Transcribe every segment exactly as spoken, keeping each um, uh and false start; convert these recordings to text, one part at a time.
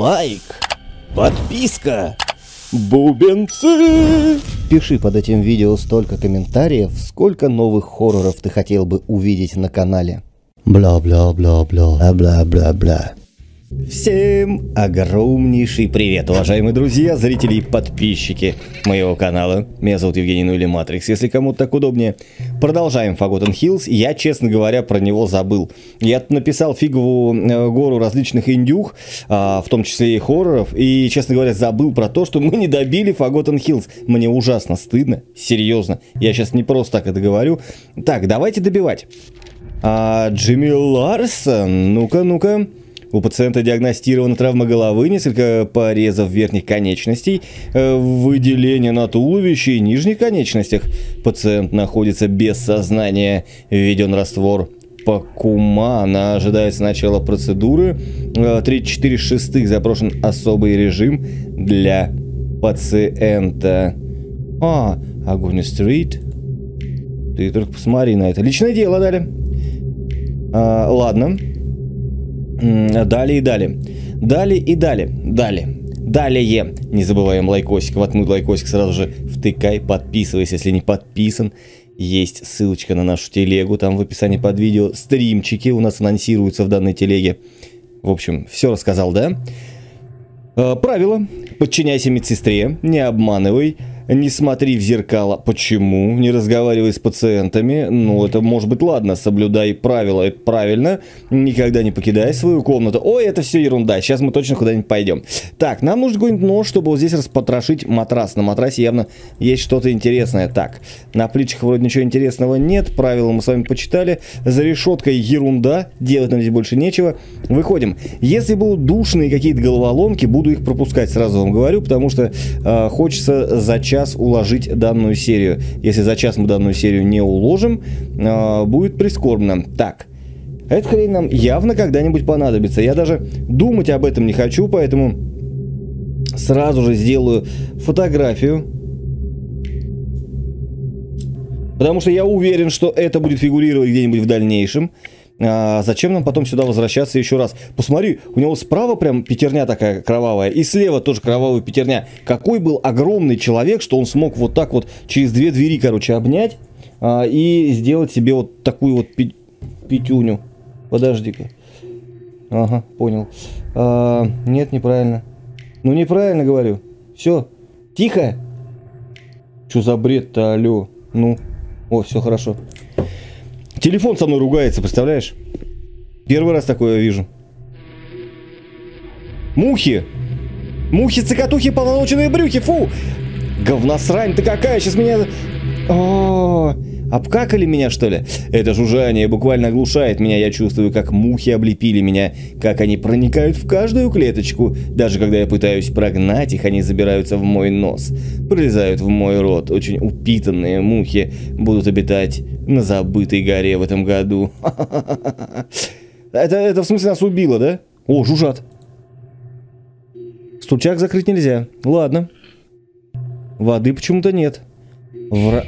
лайк, подписка, бубенцы. Пиши под этим видео столько комментариев, сколько новых хорроров ты хотел бы увидеть на канале. Бла-бла-бла-бла, бла-бла-бла. Всем огромнейший привет, уважаемые друзья, зрители и подписчики моего канала. Меня зовут Евгений, ну или Матрикс, если кому-то так удобнее. Продолжаем Forgotten Hills. Я, честно говоря, про него забыл. Я написал фиговую э, гору различных индюх, э, в том числе и хорроров, и, честно говоря, забыл про то, что мы не добили Forgotten Hills. Мне ужасно стыдно, серьезно. Я сейчас не просто так это говорю. Так, давайте добивать. А, Джимми Ларсон, ну-ка, ну-ка. У пациента диагностирована травма головы, несколько порезов верхних конечностей, выделение на туловище и нижних конечностях. Пациент находится без сознания. Введен раствор Пакумана. Ожидается начало процедуры. тридцать четыре шестых запрошен особый режим для пациента. А, Агони Стрит. Ты только посмотри на это. Личное дело дали. А, ладно. Далее и далее. Далее и далее. Далее. Далее. Не забываем лайкосик. Воткнуть лайкосик сразу же втыкай. Подписывайся, если не подписан. Есть ссылочка на нашу телегу. Там в описании под видео стримчики у нас анонсируются в данной телеге. В общем, все рассказал, да? Правило. Подчиняйся медсестре. Не обманывай. Не смотри в зеркало. Почему? Не разговаривай с пациентами. Ну, это может быть ладно. Соблюдай правила. Это правильно. Никогда не покидай свою комнату. Ой, это все ерунда. Сейчас мы точно куда-нибудь пойдем. Так, нам нужен какой-нибудь нож, чтобы вот здесь распотрошить матрас. На матрасе явно есть что-то интересное. Так, на плечах вроде ничего интересного нет. Правила мы с вами почитали. За решеткой ерунда. Делать нам здесь больше нечего. Выходим. Если будут душные какие-то головоломки, буду их пропускать, сразу вам говорю, потому что э, хочется за час уложить данную серию. Если за час мы данную серию не уложим, э, будет прискорбно. Так, эта хрень нам явно когда-нибудь понадобится. Я даже думать об этом не хочу, поэтому сразу же сделаю фотографию. Потому что я уверен, что это будет фигурировать где-нибудь в дальнейшем. А зачем нам потом сюда возвращаться еще раз? Посмотри, у него справа прям пятерня такая кровавая, и слева тоже кровавая пятерня. Какой был огромный человек, что он смог вот так вот через две двери, короче, обнять а, и сделать себе вот такую вот пи пятюню. Подожди-ка. Ага, понял. А, нет, неправильно. Ну, неправильно говорю. Все, тихо. Что за бред-то, алло? Ну, о, все хорошо. Телефон со мной ругается, представляешь? Первый раз такое я вижу. Мухи! Мухи, цикатухи, поволоченные брюхи, фу! Говносрань ты какая, сейчас меня... О, обкакали меня, что ли? Это жужжание буквально оглушает меня, я чувствую, как мухи облепили меня, как они проникают в каждую клеточку. Даже когда я пытаюсь прогнать их, они забираются в мой нос, пролезают в мой рот. Очень упитанные мухи будут обитать на забытой горе в этом году. Это, это в смысле нас убило, да? О, жужжат. Стульчак закрыть нельзя. Ладно. Воды почему-то нет. Вра...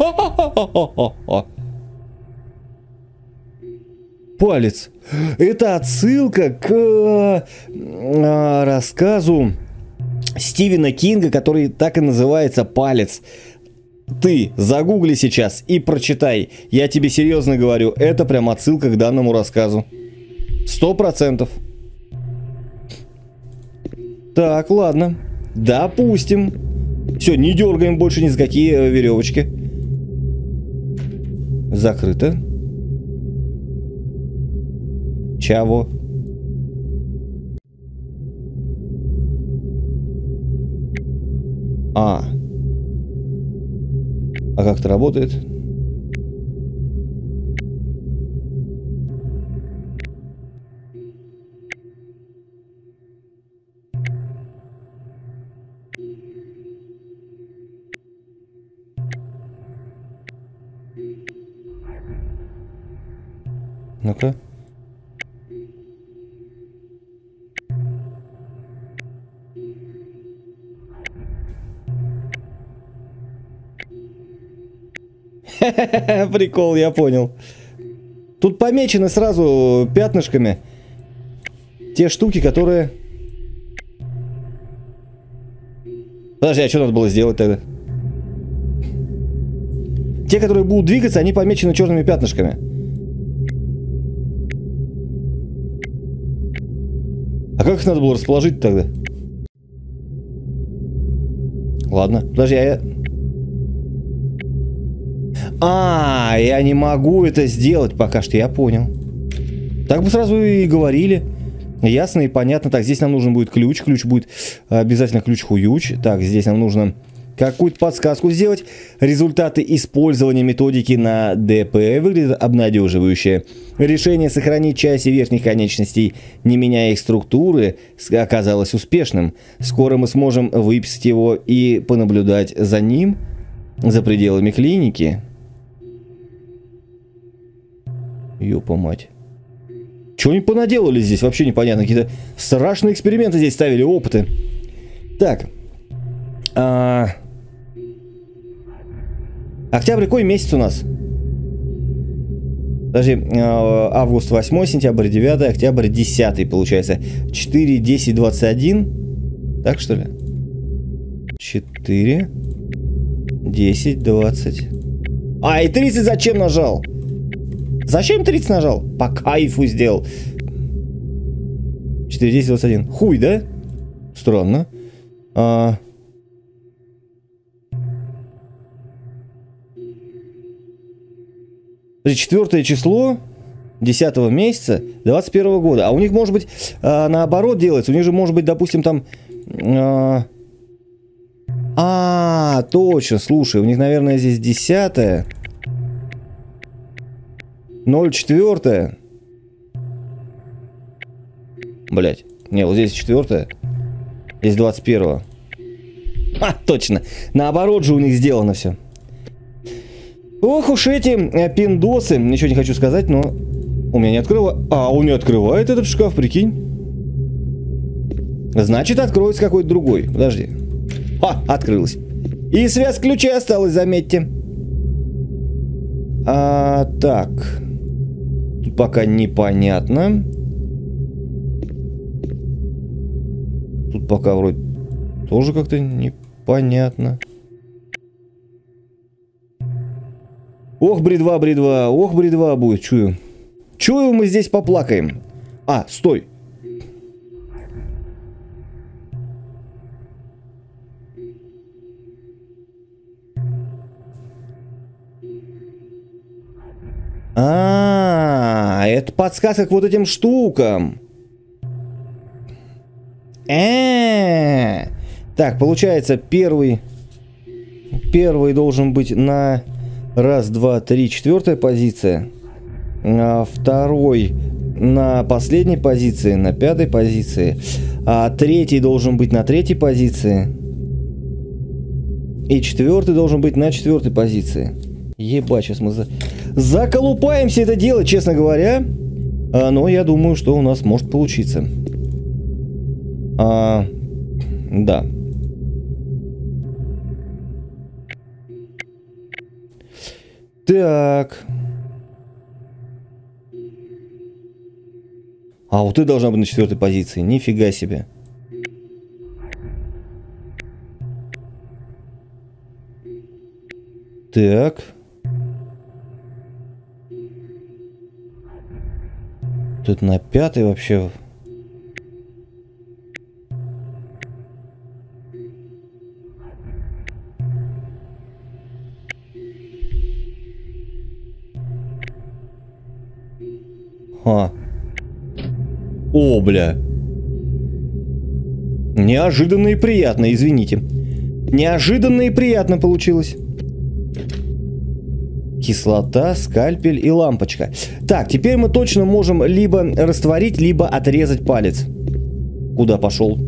Палец. Это отсылка к а, рассказу Стивена Кинга, который так и называется «Палец». Ты загугли сейчас и прочитай. Я тебе серьезно говорю, это прям отсылка к данному рассказу. Сто процентов. Так, ладно. Допустим. Все, не дергаем больше ни за какие веревочки. Закрыто. Чего? А. А как это работает? Ну-ка. Прикол, я понял. Тут помечены сразу пятнышками те штуки, которые Подожди, а что надо было сделать тогда? Те, которые будут двигаться, они помечены черными пятнышками. А как их надо было расположить тогда? Ладно, подожди, а я... А, я не могу это сделать пока что, я понял. Так бы сразу и говорили. Ясно и понятно. Так, здесь нам нужен будет ключ. Ключ будет обязательно ключ-хуюч. Так, здесь нам нужно какую-то подсказку сделать. Результаты использования методики на ДП выглядят обнадеживающе. Решение сохранить части верхних конечностей, не меняя их структуры, оказалось успешным. Скоро мы сможем выписать его и понаблюдать за ним за пределами клиники. Ёпа мать. Чего они понаделали здесь? Вообще непонятно. Какие-то страшные эксперименты здесь ставили, опыты. Так. А... Октябрь какой месяц у нас? Подожди. Август восьмой, сентябрь девятый, октябрь десятый получается. четыре, десять, двадцать один. Так что ли? четыре, десять, двадцать. А, и тридцать зачем нажал? Зачем тридцать нажал? По кайфу сделал. четыре, десять, двадцать один. Хуй, да? Странно. А... Четвертое число десятого месяца двадцать первого года. А у них может быть а, наоборот делается. У них же может быть, допустим, там... А, а точно, слушай. У них, наверное, здесь десятое. ноль четыре. Блять. Не, вот здесь четвертое. Здесь двадцать первое. А, точно. Наоборот же у них сделано все. Ох уж эти э, пиндосы. Ничего не хочу сказать, но... У меня не открывает... А, он не открывает этот шкаф, прикинь. Значит, откроется какой-то другой. Подожди. А, открылась. И связь ключей осталась, заметьте. А, так... Тут пока непонятно. Тут пока вроде тоже как-то непонятно. Ох, бредва, бредва, ох, бредва будет, чую. Чую, мы здесь поплакаем. А, стой. А, это подсказка к вот этим штукам. Э-э-э. Так, получается, первый первый должен быть на раз, два, три, четвертая позиция. А второй на последней позиции, на пятой позиции. А третий должен быть на третьей позиции. И четвертый должен быть на четвертой позиции. Ебать, сейчас мы за... заколупаемся это дело, честно говоря. А, но я думаю, что у нас может получиться. А, да. Так. А вот ты должна быть на четвертой позиции. Нифига себе. Так. Тут на пятой вообще... А. О, бля. Неожиданно и приятно, извините. Неожиданно и приятно получилось. Кислота, скальпель и лампочка. Так, теперь мы точно можем либо растворить, либо отрезать палец. Куда пошел?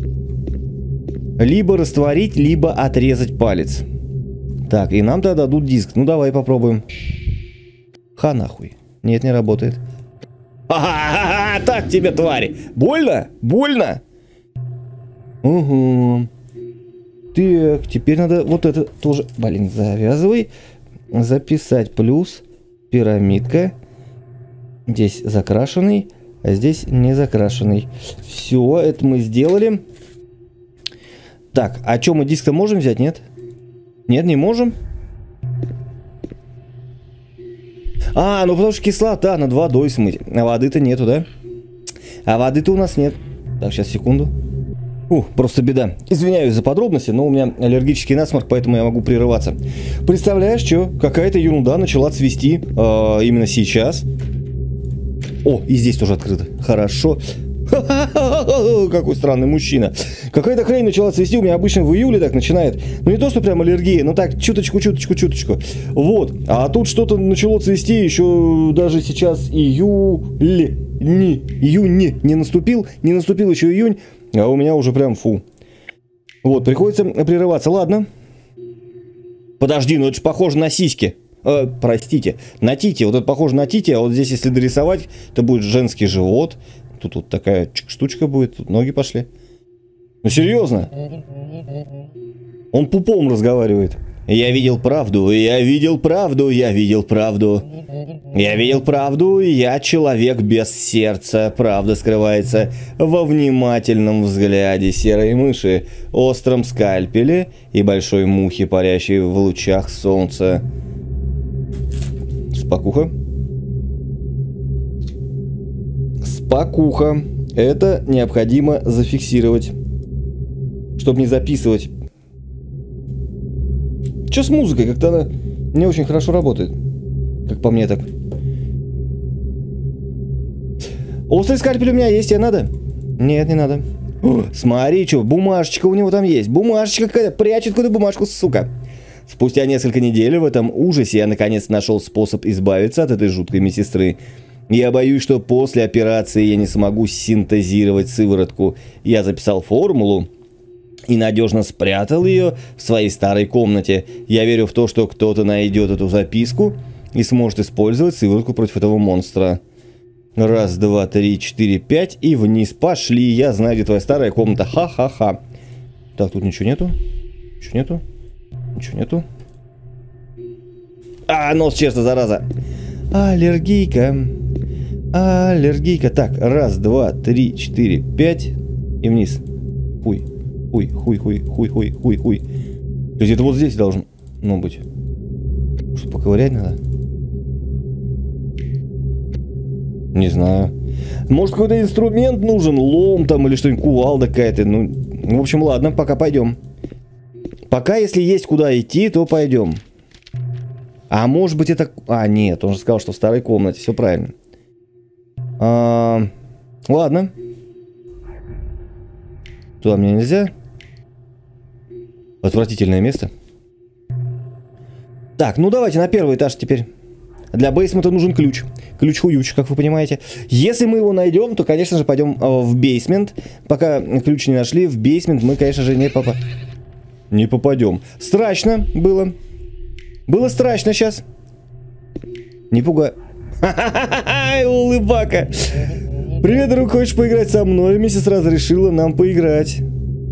Либо растворить, либо отрезать палец. Так, и нам тогда дадут диск. Ну, давай попробуем. Ха нахуй. Нет, не работает. Ха-ха-ха, так тебе, твари. Больно? Больно? Угу. Так, теперь надо вот это тоже... Блин, завязывай. Записать плюс. Пирамидка. Здесь закрашенный, а здесь не закрашенный. Все, это мы сделали. Так, а что, мы диск-то можем взять, нет? Нет, не можем. А, ну потому что кислота, над водой смыть. А воды-то нету, да? А воды-то у нас нет. Так, сейчас, секунду. Ух, просто беда. Извиняюсь за подробности, но у меня аллергический насморк, поэтому я могу прерываться. Представляешь, что? Какая-то ерунда начала цвести э, именно сейчас. О, и здесь тоже открыто. Хорошо. Какой странный мужчина. Какая-то хрень начала цвести. У меня обычно в июле так начинает. Ну не то, что прям аллергия, но так чуточку, чуточку, чуточку. Вот. А тут что-то начало цвести еще даже сейчас июль. Не, июнь не наступил. Не наступил еще июнь. А у меня уже прям фу. Вот, приходится прерываться. Ладно. Подожди, ну это же похоже на сиськи. Э, простите, на тити. Вот это похоже на тити, а вот здесь, если дорисовать, то будет женский живот. Тут вот такая штучка будет, тут ноги пошли. Ну серьезно? Он пупом разговаривает. Я видел правду, я видел правду, я видел правду. Я видел правду, я человек без сердца. Правда скрывается во внимательном взгляде серой мыши, остром скальпеле и большой мухи, парящей в лучах солнца. Спокуха. Спокуха. Это необходимо зафиксировать, чтобы не записывать. Что с музыкой? Как-то она не очень хорошо работает. Как по мне так. Острый скальпель у меня есть, тебе надо? Нет, не надо. О, смотри, что, бумажечка у него там есть. Бумажечка какая-то, прячет куда бумажку, сука. Спустя несколько недель в этом ужасе я наконец нашел способ избавиться от этой жуткой медсестры. Я боюсь, что после операции я не смогу синтезировать сыворотку. Я записал формулу и надежно спрятал ее в своей старой комнате. Я верю в то, что кто-то найдет эту записку и сможет использовать сыворотку против этого монстра. Раз, два, три, четыре, пять и вниз. Пошли, я знаю, где твоя старая комната. Ха-ха-ха. Так, тут ничего нету. Ничего нету. Ничего нету. А, нос честно, зараза. Аллергийка. Аллергийка. Так, раз, два, три, четыре, пять и вниз. Хуй. Хуй, хуй, хуй, хуй, хуй, хуй, хуй. То есть это вот здесь должно, ну, быть. Что, поковырять надо? Не знаю. Может, какой-то инструмент нужен, лом там или что-нибудь, кувалда какая-то. Ну, в общем, ладно, пока пойдем. Пока, если есть куда идти, то пойдем. А может быть это... А, нет, он же сказал, что в старой комнате. Все правильно. А, ладно. Туда мне нельзя. Отвратительное место. Так, ну давайте на первый этаж теперь. Для бейсмента нужен ключ. Ключ-хуюч, как вы понимаете. Если мы его найдем, то, конечно же, пойдем э, в бейсмент. Пока ключ не нашли, в бейсмент мы, конечно же, не попадем. Не попадем. Страшно было. Было страшно сейчас. Не пугай. Ха-ха-ха-ха, улыбака. Привет, друг, хочешь поиграть со мной? Миссис разрешила нам поиграть.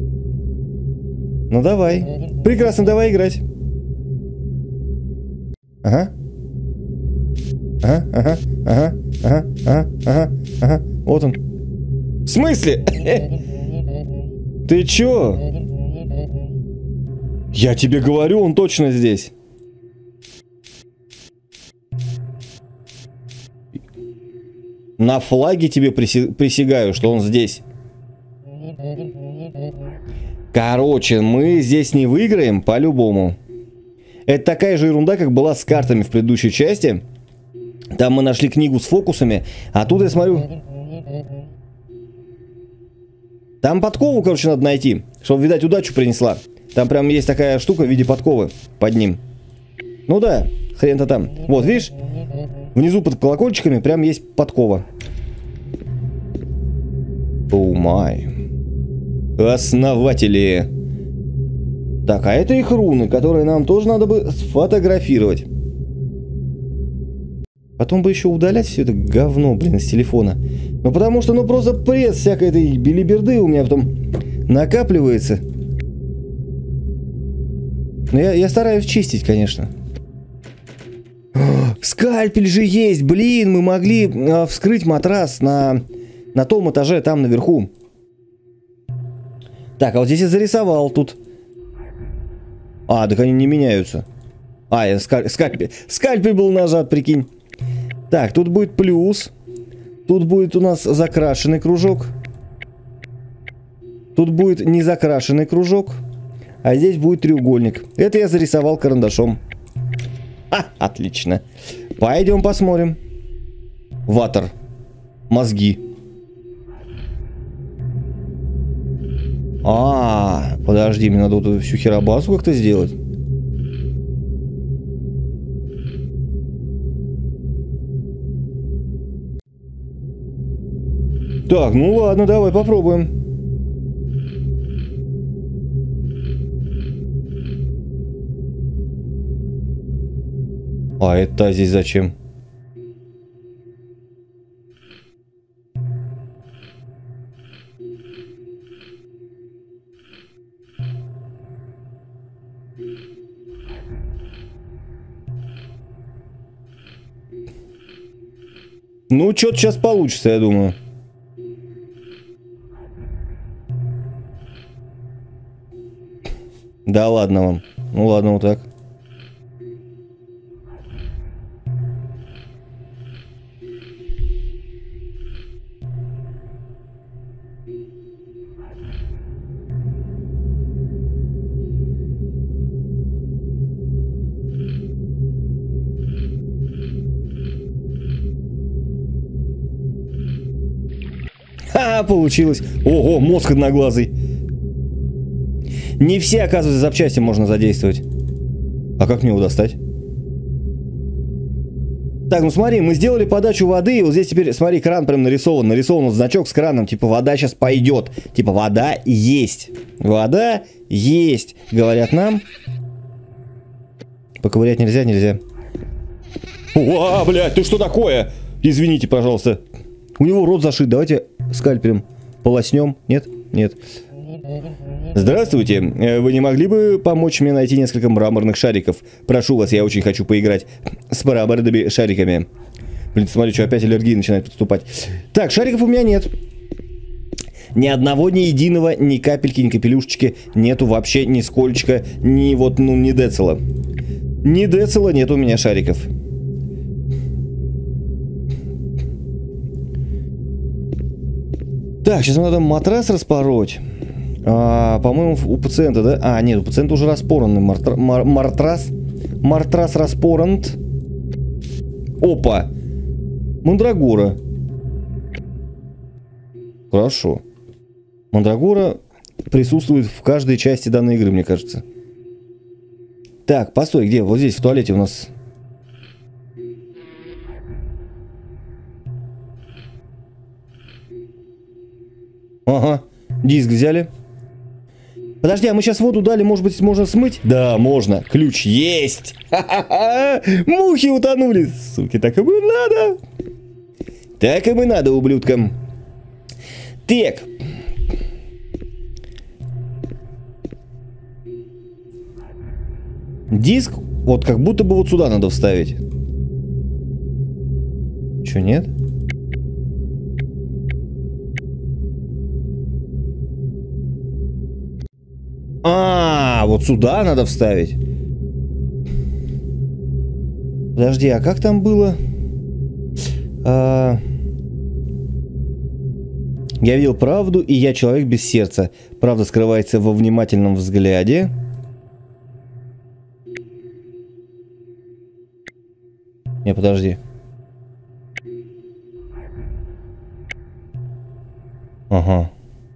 Ну давай. Прекрасно, давай играть. Ага. Ага, ага, ага, ага, ага, ага, ага. Вот он. В смысле? Ты чё? Я тебе говорю, он точно здесь. На флаге тебе приси- присягаю, что он здесь. Короче, мы здесь не выиграем по-любому. Это такая же ерунда, как была с картами в предыдущей части. Там мы нашли книгу с фокусами, а тут я смотрю... Там подкову, короче, надо найти, чтобы, видать, удачу принесла. Там прям есть такая штука в виде подковы под ним. Ну да, хрен-то там. Вот, видишь? Внизу под колокольчиками прям есть подкова. О май. Основатели. Так, а это их руны, которые нам тоже надо бы сфотографировать. Потом бы еще удалять все это говно, блин, с телефона. Ну потому что, ну просто пресс всякой этой билиберды у меня потом накапливается. Но я, я стараюсь чистить, конечно. Скальпель же есть, блин, мы могли э, вскрыть матрас на, на том этаже, там наверху. Так, а вот здесь я зарисовал тут. А, так они не меняются. А, я скаль... скальпель. Скальпель был нажат, прикинь. Так, тут будет плюс. Тут будет у нас закрашенный кружок. Тут будет не закрашенный кружок. А здесь будет треугольник. Это я зарисовал карандашом. А, отлично. Пойдем посмотрим. Ватер. Мозги. А, подожди, мне надо вот эту всю херобасу как-то сделать. Так, ну ладно, давай попробуем. А это здесь зачем? Ну, что-то сейчас получится, я думаю. Да ладно вам. Ну ладно, вот так. Ха, получилось. Ого, мозг одноглазый. Не все, оказывается, запчасти можно задействовать. А как мне его достать? Так, ну смотри, мы сделали подачу воды, и вот здесь теперь, смотри, кран прям нарисован. Нарисован вот значок с краном, типа вода сейчас пойдет. Типа вода есть. Вода есть, говорят нам. Поковырять нельзя, нельзя. Уа, блядь, ты что такое? Извините, пожалуйста. У него рот зашит, давайте скальпелем полоснем. Нет? Нет. Здравствуйте. Вы не могли бы помочь мне найти несколько мраморных шариков? Прошу вас, я очень хочу поиграть с мраморными шариками. Блин, смотри, что опять аллергия начинает подступать. Так, шариков у меня нет. Ни одного, ни единого, ни капельки, ни капелюшечки нету вообще, ни скольчика, ни вот, ну, ни децела. Ни децела нет у меня шариков. Так, сейчас надо матрас распороть. А, по-моему, у пациента, да? А, нет, у пациента уже распоранный мартра... мар... мартрас. Мартрас распорант. Опа! Мандрагора. Хорошо. Мандрагора присутствует в каждой части данной игры, мне кажется. Так, постой, где? Вот здесь, в туалете у нас... Ага, диск взяли. Подожди, а мы сейчас воду дали, может быть, можно смыть? Да, можно. Ключ есть. Ха-ха-ха. Мухи утонули. Суки, так и бы надо. Так и бы надо, ублюдкам. Так. Диск, вот как будто бы вот сюда надо вставить. Чё, нет? А, вот сюда надо вставить. Подожди, а как там было? А... Я видел правду, и я человек без сердца. Правда скрывается во внимательном взгляде. Не, подожди. Ага.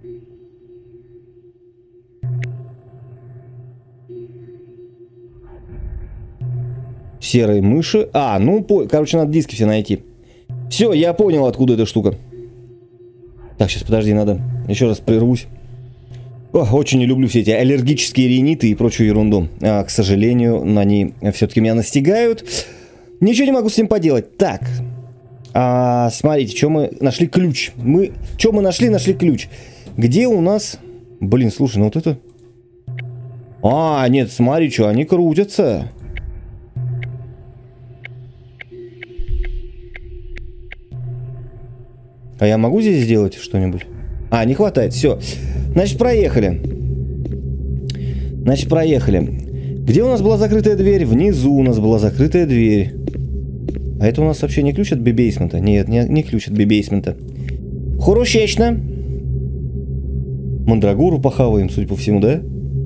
Серые мыши. А, ну, по... короче, надо диски все найти. Все, я понял, откуда эта штука. Так, сейчас, подожди, надо еще раз прервусь. О, очень не люблю все эти аллергические риниты и прочую ерунду. А, к сожалению, они все-таки меня настигают. Ничего не могу с ним поделать. Так. А, смотрите, что мы нашли ключ. Мы... Что мы нашли? Нашли ключ. Где у нас... Блин, слушай, ну вот это... А, нет, смотри, что, они крутятся. А я могу здесь сделать что-нибудь? А, не хватает, все. Значит, проехали. Значит, проехали. Где у нас была закрытая дверь? Внизу у нас была закрытая дверь. А это у нас вообще не ключ от бибейсмента? Нет, не, не ключ от бибейсмента. Хорошечно. Мандрагору похаваем, судя по всему, да?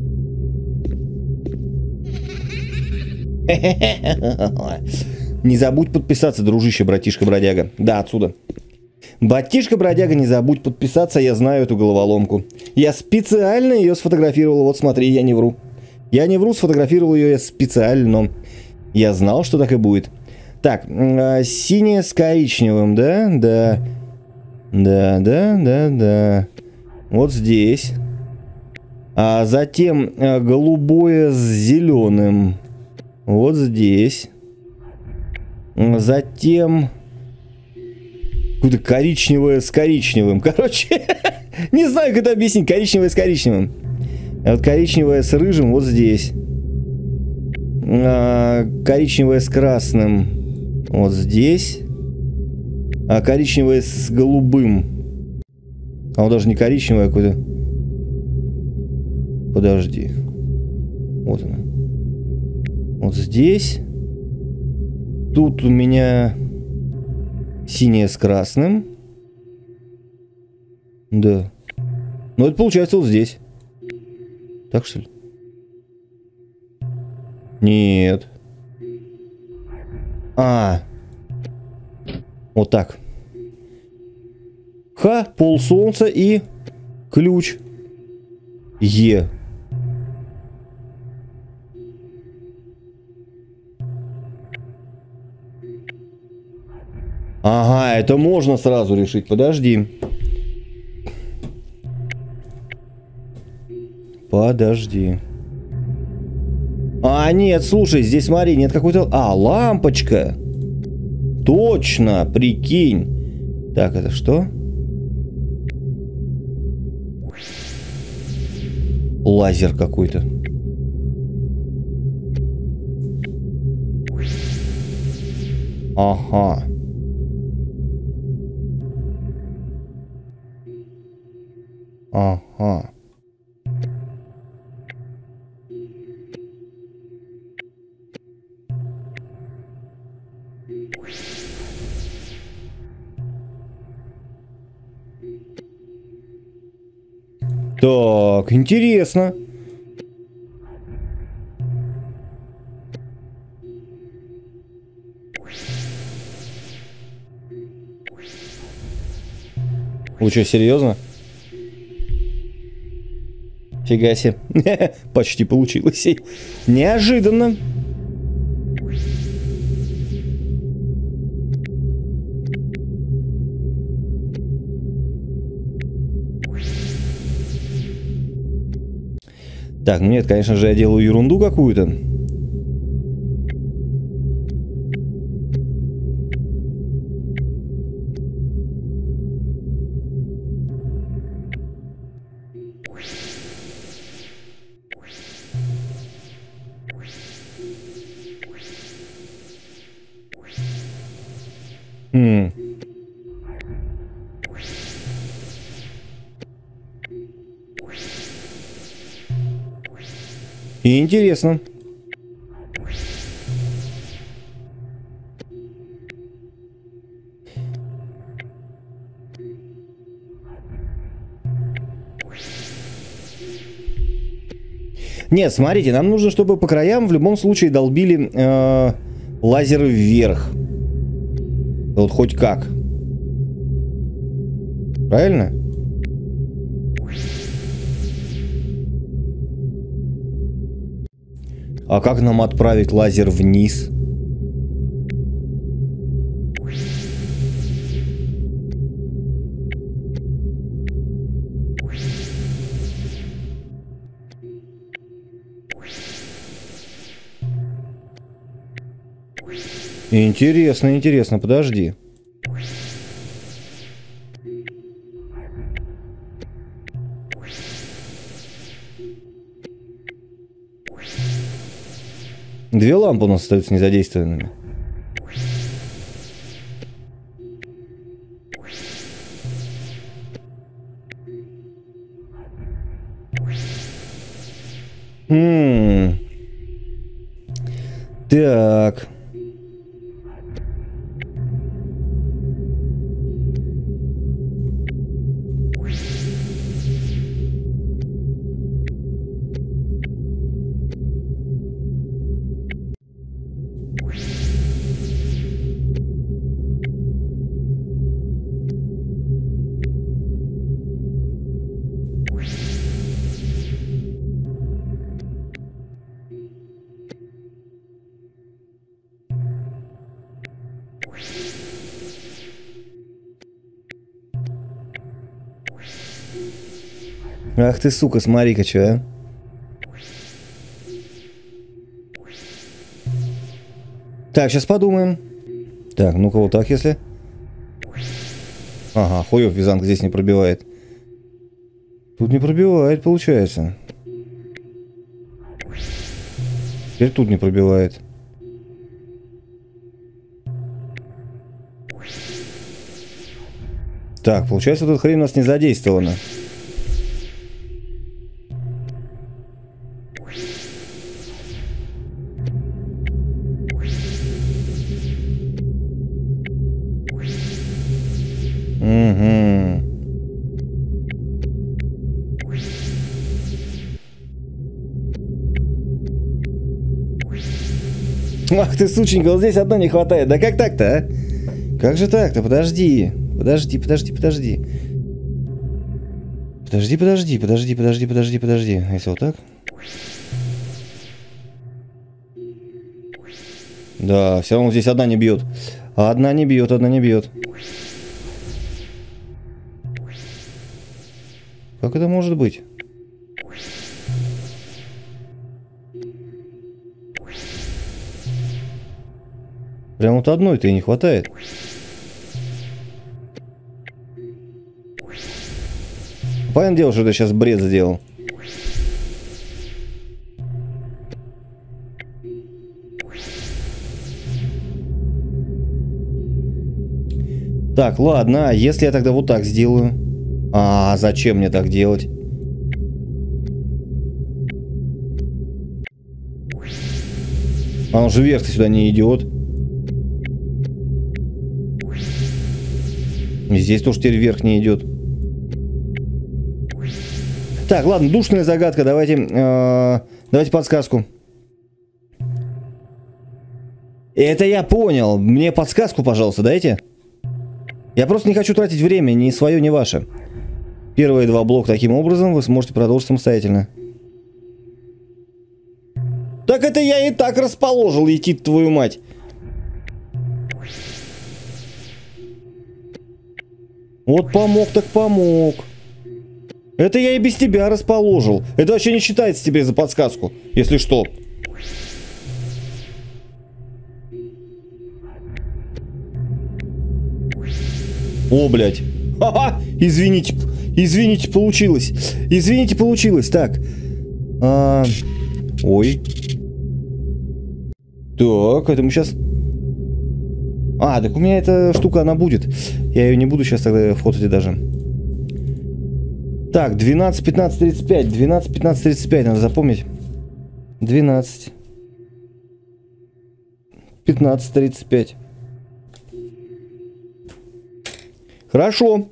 Не забудь подписаться, дружище, братишка-бродяга. Да, отсюда. Братишка-бродяга, не забудь подписаться, я знаю эту головоломку. Я специально ее сфотографировал, вот смотри, я не вру. Я не вру, сфотографировал ее я специально. Я знал, что так и будет. Так, э, синее с коричневым, да? Да. Да, да, да, да. Вот здесь. А затем э, голубое с зеленым. Вот здесь. Затем какое-то коричневое с коричневым. Короче, не знаю, как это объяснить. Коричневое с коричневым. А вот коричневое с рыжим вот здесь. А, коричневое с красным вот здесь. А коричневое с голубым. А он даже не коричневое, а какое-то. Подожди. Вот оно. Вот здесь. Тут у меня синее с красным. Да. Ну, это получается вот здесь. Так что ли? Нет. А. Вот так. Х, полсолнца и ключ. Е. Ага, это можно сразу решить. Подожди. Подожди. А, нет, слушай, здесь смотри, нет какой-то... А, лампочка. Точно, прикинь. Так, это что? Лазер какой-то. Ага. Ага. Так, интересно. Вы что, серьезно? Фига себе. Почти получилось. Неожиданно. Так, ну нет, конечно же, я делаю ерунду какую-то. Хм. И интересно. Нет, смотрите, нам нужно, чтобы по краям в любом случае долбили э, лазер вверх. Вот хоть как. Правильно? А как нам отправить лазер вниз? Интересно, интересно, подожди. Две лампы у нас остаются незадействованными. Хм. Так. Ах ты, сука, смотри-ка, чё, а? Так, сейчас подумаем. Так, ну-ка вот так, если... Ага, хуёв, вязанка здесь не пробивает. Тут не пробивает, получается. Теперь тут не пробивает. Так, получается, вот эта хрень у нас не задействована. Угу. Ах ты, сученька, вот здесь одной не хватает. Да как так-то, а? Как же так-то? Подожди. Подожди, подожди, подожди. Подожди, подожди, подожди, подожди, подожди, подожди. А если вот так? Да, все равно здесь одна не бьет. Одна не бьет, одна не бьет. Как это может быть? Прям вот одной-то и не хватает. Понятное дело, что ты сейчас бред сделал. Так, ладно, а если я тогда вот так сделаю? А зачем мне так делать? А он же вверх-то сюда не идет. И здесь тоже теперь вверх не идет. Так, ладно, душная загадка. Давайте, э, давайте подсказку. Это я понял. Мне подсказку, пожалуйста, дайте. Я просто не хочу тратить время, ни свое, ни ваше. Первые два блока таким образом вы сможете продолжить самостоятельно. Так это я и так расположил, идти твою мать. Вот помог так помог. Это я и без тебя расположил. Это вообще не считается тебе за подсказку, если что. О, блядь. Ха-ха, извините, извините, получилось. Извините, получилось. Так. А... Ой. Так, это мы сейчас... А, так у меня эта штука, она будет. Я ее не буду сейчас тогда фотать даже. Так, двенадцать, пятнадцать, тридцать пять. двенадцать, пятнадцать, тридцать пять, надо запомнить. двенадцать. пятнадцать, тридцать пять. Хорошо.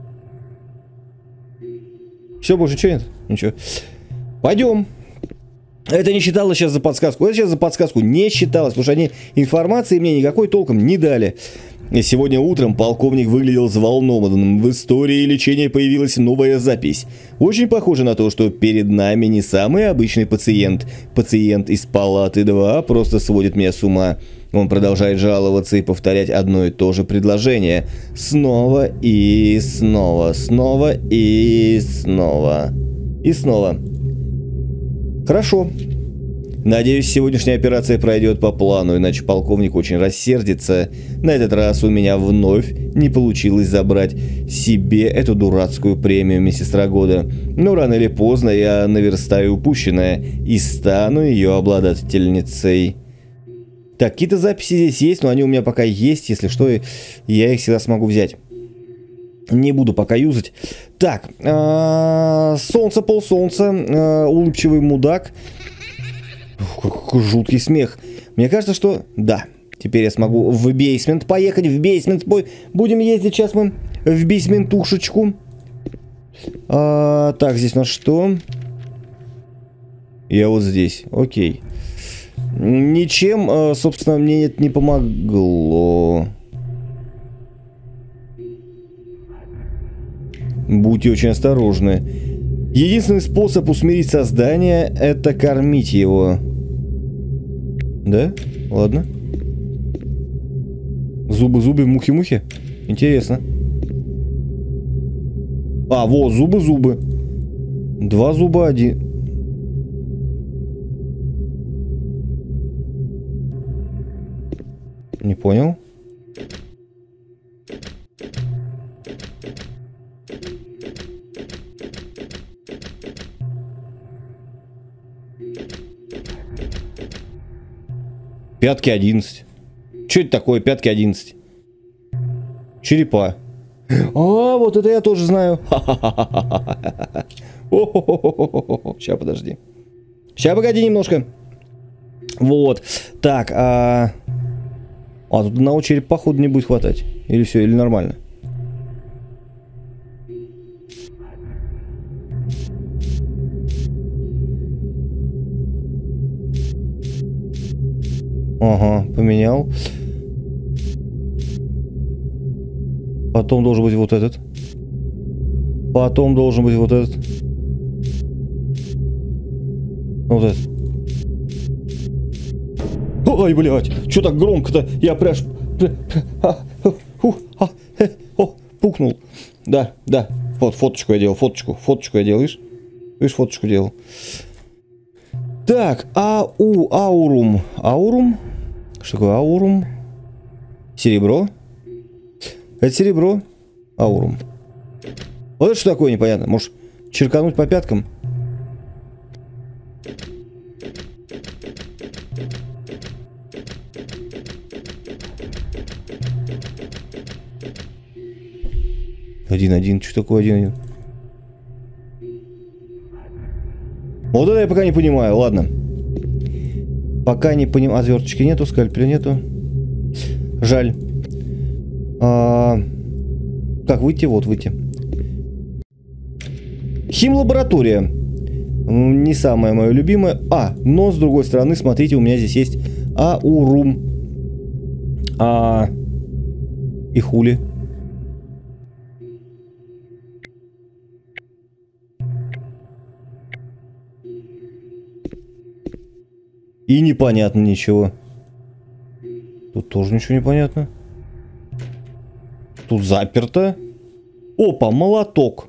Все, больше ничего нет? Ничего. Пойдем. Это не считалось сейчас за подсказку. Это сейчас за подсказку не считалось, потому что они информации мне никакой толком не дали. Сегодня утром полковник выглядел взволнованным. В истории лечения появилась новая запись. Очень похоже на то, что перед нами не самый обычный пациент. Пациент из палаты два просто сводит меня с ума. Он продолжает жаловаться и повторять одно и то же предложение. Снова и снова, снова и снова. И снова. Хорошо. Надеюсь, сегодняшняя операция пройдет по плану, иначе полковник очень рассердится. На этот раз у меня вновь не получилось забрать себе эту дурацкую премию медсестра года. Но рано или поздно я наверстаю упущенное и стану ее обладательницей. Так, какие-то записи здесь есть, но они у меня пока есть. Если что, я их всегда смогу взять. Не буду пока юзать. Так, э, солнце, полсолнца, э, улыбчивый мудак. Ух, какой жуткий смех. Мне кажется, что... Да, теперь я смогу в бейсмент поехать, в бейсмент. Будем ездить сейчас мы в бейсментушечку. А, так, здесь у нас что? Я вот здесь, окей. Ничем, собственно, мне это не помогло. Будьте очень осторожны. Единственный способ усмирить создание — это кормить его. Да? Ладно. Зубы-зубы, мухи-мухи? Интересно. А, вот, зубы-зубы. Два зуба, один. Не понял. Пятки одиннадцать. Что это такое, пятки одиннадцать? Черепа. А, вот это я тоже знаю. Сейчас, подожди. Сейчас, погоди немножко. Вот. Так, а... А, тут одного черепа, походу, не будет хватать. Или все, или нормально. Ага, поменял. Потом должен быть вот этот. Потом должен быть вот этот. Вот этот. Ой, блядь, что так громко-то? Я прям... О, пукнул. Да, да. Вот, фоточку я делал, фоточку. Фоточку я делал, видишь? Видишь, фоточку делал. Так, ау, аурум. Аурум? Что такое аурум? Серебро? Это серебро. Аурум. Вот это что такое, непонятно. Может, черкануть по пяткам? Один-один. Что такое один-один? Вот это я пока не понимаю. Ладно. Пока не понимаю. Отверточки нету, скальпеля нету. Жаль. А... Как выйти? Вот выйти. Химлаборатория. Не самое мое любимое. А, но с другой стороны, смотрите, у меня здесь есть аурум. А... И хули. И непонятно ничего. Тут тоже ничего не понятно. Тут заперто. Опа, молоток.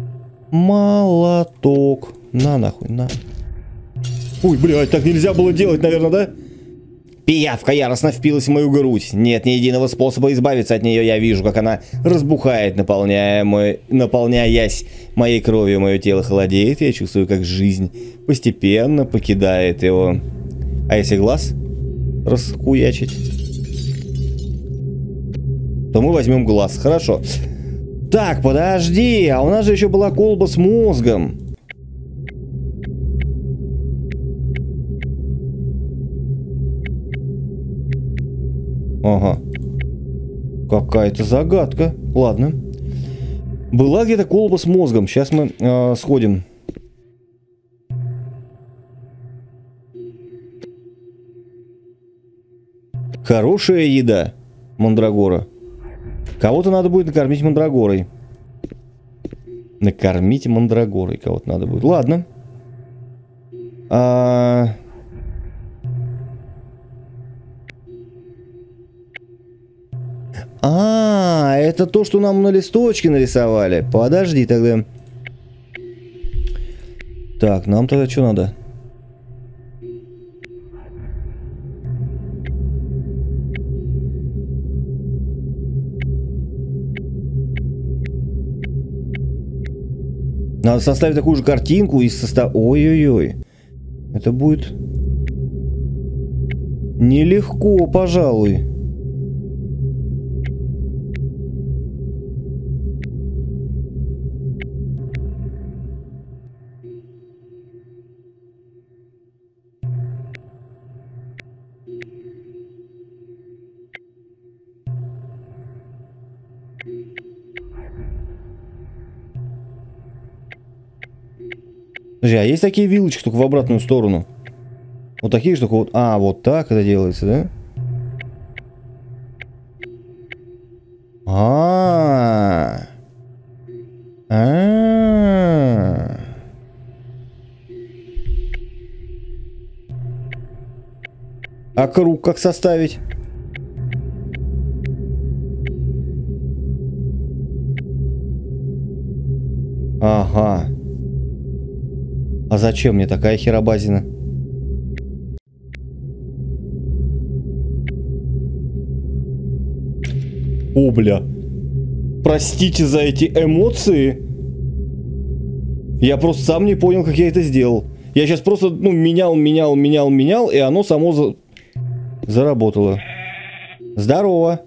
Молоток. На нахуй, на. Ой, блядь, так нельзя было делать, наверное, да? Пиявка яростно впилась в мою грудь. Нет ни единого способа избавиться от нее. Я вижу, как она разбухает, наполняя мой... наполняясь моей кровью. Мое тело холодеет. Я чувствую, как жизнь постепенно покидает его. А если глаз расхуячить, то мы возьмем глаз. Хорошо. Так, подожди. А у нас же еще была колба с мозгом. Ага. Какая-то загадка. Ладно. Была где-то колба с мозгом. Сейчас мы э, сходим. Хорошая еда. Мандрагора. Кого-то надо будет накормить мандрагорой. Накормить мандрагорой кого-то надо будет. Ладно. А... А, это то, что нам на листочке нарисовали. Подожди тогда. Так, нам тогда что надо? Надо составить такую же картинку из состава... Ой-ой-ой. Это будет... нелегко, пожалуй. Подожди, а есть такие вилочки, только в обратную сторону? Вот такие же, только вот... А, вот так это делается, да? А-а-а. А-а-а. А круг как составить? Ага. А зачем мне такая херобазина? О, бля. Простите за эти эмоции. Я просто сам не понял, как я это сделал. Я сейчас просто, ну, менял, менял, менял, менял, и оно само за... заработало. Здорово.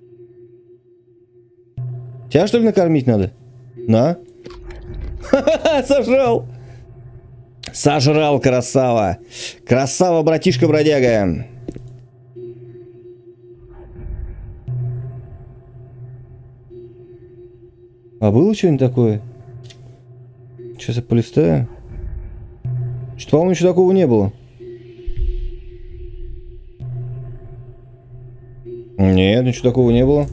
Тебя, что ли, накормить надо? На. Ха-ха-ха, сожрал. Сожрал, красава. Красава, братишка-бродяга. А было что-нибудь такое? Сейчас я полистаю. Что-то, по-моему, ничего такого не было. Нет, ничего такого не было.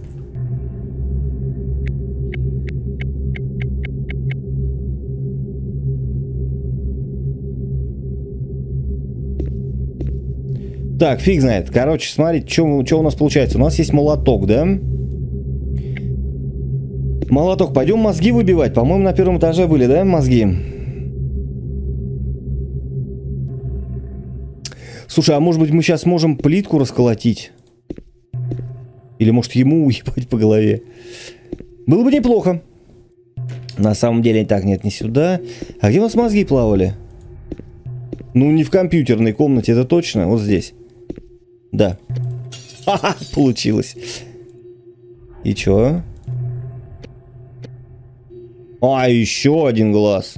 Так, фиг знает. Короче, смотрите, что у нас получается. У нас есть молоток, да? Молоток. Пойдем мозги выбивать. По-моему, на первом этаже были, да, мозги? Слушай, а может быть мы сейчас можем плитку расколотить? Или может ему уебать по голове? Было бы неплохо. На самом деле, так, нет, не сюда. А где у нас мозги плавали? Ну, не в компьютерной комнате, это точно. Вот здесь. Да. Ха-ха, получилось. И чё? А, еще один глаз.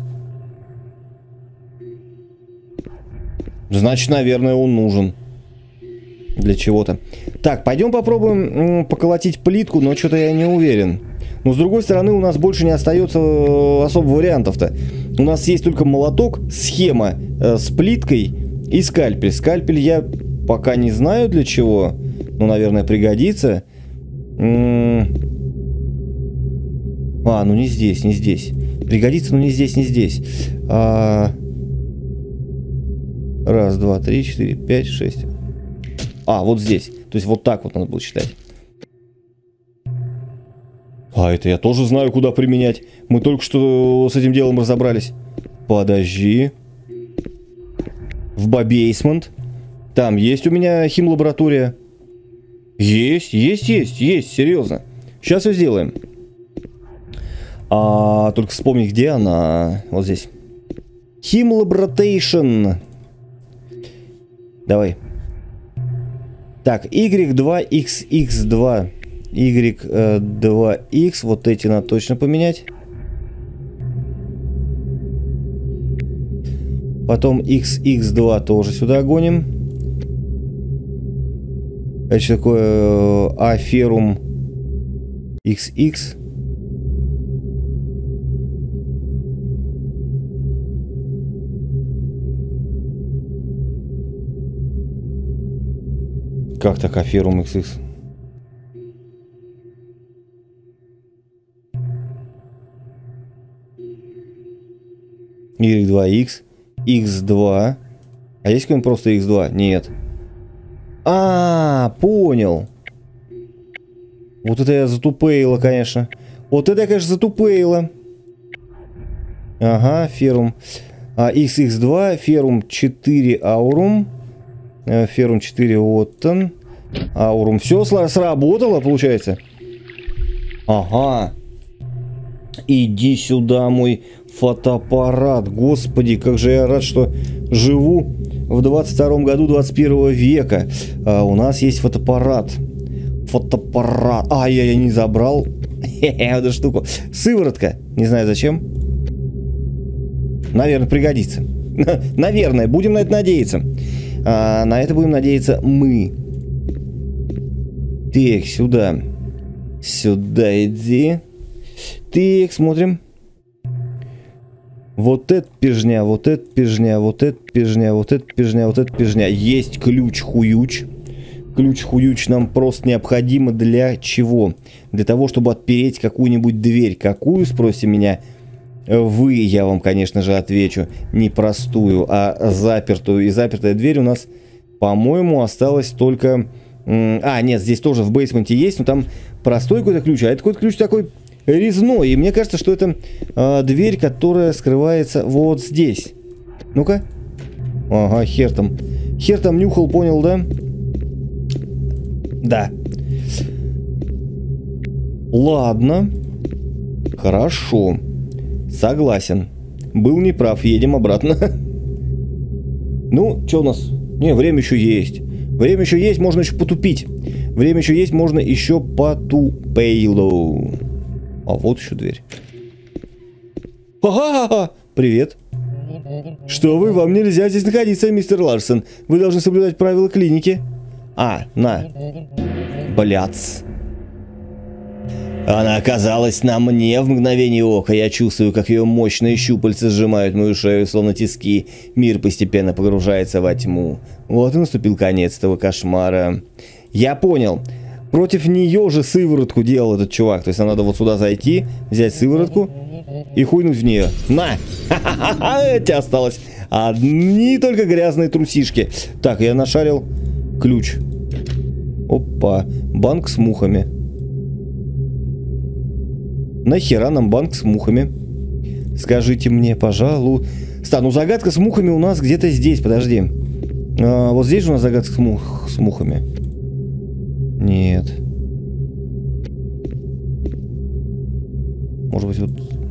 Значит, наверное, он нужен. Для чего-то. Так, пойдем попробуем поколотить плитку, но что-то я не уверен. Но с другой стороны, у нас больше не остается особо вариантов-то. У нас есть только молоток, схема э, с плиткой и скальпель. Скальпель я пока не знаю для чего. Ну, наверное, пригодится. М-м- а, ну не здесь, не здесь. Пригодится, но не здесь, не здесь. А... Раз, два, три, четыре, пять, шесть. А, вот здесь. То есть вот так вот надо было считать. А, это я тоже знаю, куда применять. Мы только что с этим делом разобрались. Подожди. В бабейсмент. Там есть у меня химлаборатория. Есть, есть, есть, есть, серьезно. Сейчас все сделаем. А, только вспомни, где она. Вот здесь. Химлабратейшн. Давай. Так, икс два, икс икс два. икс два икс. Вот эти надо точно поменять. Потом икс икс два тоже сюда гоним. Это что такое? Аферум икс икс. Как так Аферум икс икс? икс два икс. икс два. А есть какой-нибудь просто икс два? Нет. А, понял. Вот это я затупейло, конечно. Вот это я, конечно, затупейло. Ага, ферум. А, икс икс два, ферум четыре аурум. Ферум четыре, вот он. Аурум. Все сработало, получается. Ага. Иди сюда, мой фотоаппарат. Господи, как же я рад, что живу в двадцать втором году двадцать первого века. А, у нас есть фотоаппарат. Фотоаппарат. А, я, я не забрал. Эту штуку. Сыворотка. Не знаю зачем. Наверное, пригодится. Наверное, будем на это надеяться. А, на это будем надеяться мы. Так, сюда. Сюда иди. Так, смотрим. Вот это пижня, вот это пижня, вот это пижня, вот это пижня, вот это пижня. Есть ключ-хуюч. Ключ-хуюч нам просто необходимо для чего? Для того, чтобы отпереть какую-нибудь дверь. Какую, спросите меня вы, я вам, конечно же, отвечу. Не простую, а запертую. И запертая дверь у нас, по-моему, осталась только... А, нет, здесь тоже в бейсменте есть, но там простой какой-то ключ. А это какой-то ключ такой резной. И мне кажется, что это э, дверь, которая скрывается вот здесь. Ну-ка. Ага, хер там. Хер там нюхал, понял, да? Да. Ладно. Хорошо. Согласен. Был неправ, едем обратно. Ну, что у нас? Не, время еще есть. Время еще есть, можно еще потупить. Время еще есть, можно еще потупейлоу. А вот еще дверь. Ага, привет. Что вы, вам нельзя здесь находиться, мистер Ларсон. Вы должны соблюдать правила клиники. А, на. Бляц. Она оказалась на мне в мгновение ока. Я чувствую, как ее мощные щупальца сжимают мою шею, словно тиски. Мир постепенно погружается во тьму. Вот и наступил конец этого кошмара. Я понял. Против нее же сыворотку делал этот чувак. То есть нам надо вот сюда зайти, взять сыворотку и хуйнуть в нее. На! Ха-ха-ха! Тебе осталось одни только грязные трусишки. Так, я нашарил ключ. Опа. Банк с мухами. Нахера нам банк с мухами? Скажите мне, пожалуй. Ста, ну загадка с мухами у нас где-то здесь, подожди. А, вот здесь же у нас загадка с, мух, с мухами. Нет. Может быть, вот...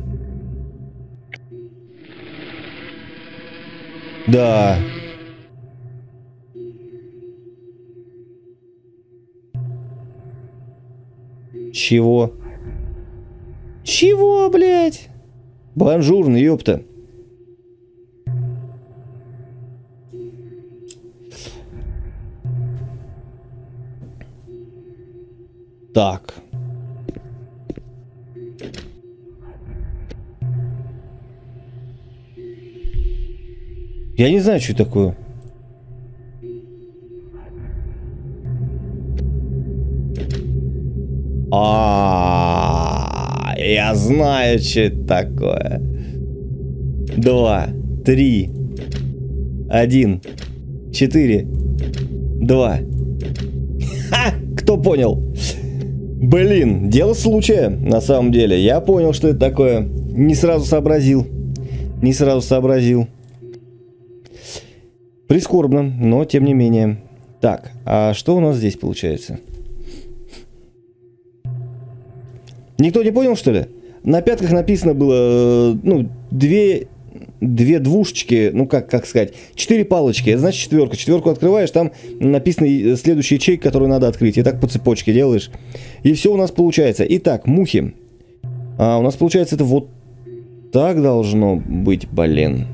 Да. Чего? Чего, блядь? Бонжурно, ёпта. Так. Я не знаю, что это такое. А, я знаю, что это такое. Два, три, один, четыре, два. Ха! Кто понял? Блин, дело случая, на самом деле. Я понял, что это такое. Не сразу сообразил. Не сразу сообразил. Прискорбно, но тем не менее. Так, а что у нас здесь получается? Никто не понял, что ли? На пятках написано было, ну, две, две двушечки, ну, как, как сказать, четыре палочки, это значит четверка. Четверку открываешь, там написано следующий ячейка, которую надо открыть. И так по цепочке делаешь. И все у нас получается. Итак, мухи. А у нас получается это вот так должно быть, блин.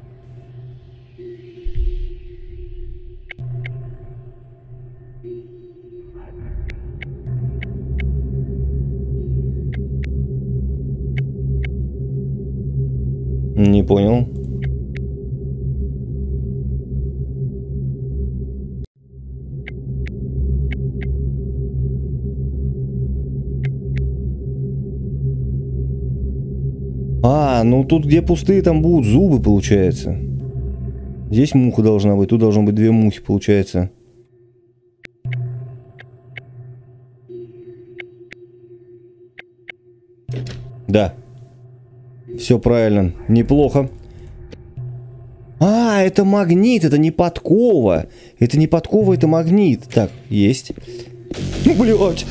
Не понял. А, ну тут где пустые, там будут зубы, получается. Здесь муха должна быть, тут должно быть две мухи, получается. Да. Все правильно. Неплохо. А, это магнит, это не подкова. Это не подкова, это магнит. Так, есть. Ну, блядь.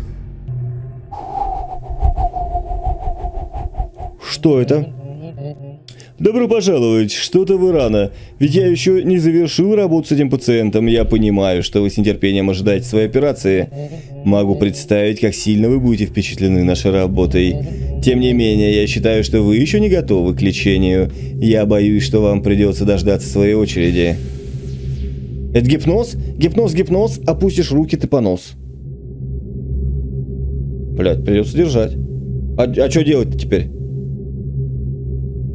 Что это? Добро пожаловать. Что-то вы рано. Ведь я еще не завершил работу с этим пациентом. Я понимаю, что вы с нетерпением ожидаете своей операции. Могу представить, как сильно вы будете впечатлены нашей работой. Тем не менее, я считаю, что вы еще не готовы к лечению. Я боюсь, что вам придется дождаться своей очереди. Это гипноз? Гипноз, гипноз. Опустишь руки, ты понос. Блядь, придется держать. А, а что делать-то теперь?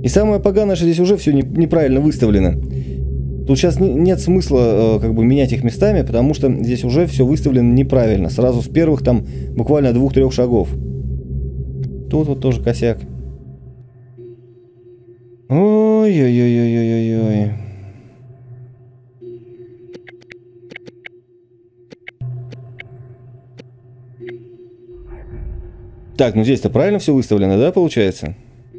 И самое поганое, что здесь уже все не, неправильно выставлено. Тут сейчас не, нет смысла э, как бы менять их местами, потому что здесь уже все выставлено неправильно. Сразу с первых там буквально двух-трех шагов. Тут вот тоже косяк. Ой-ой-ой-ой-ой-ой. Так, ну здесь-то правильно все выставлено, да, получается?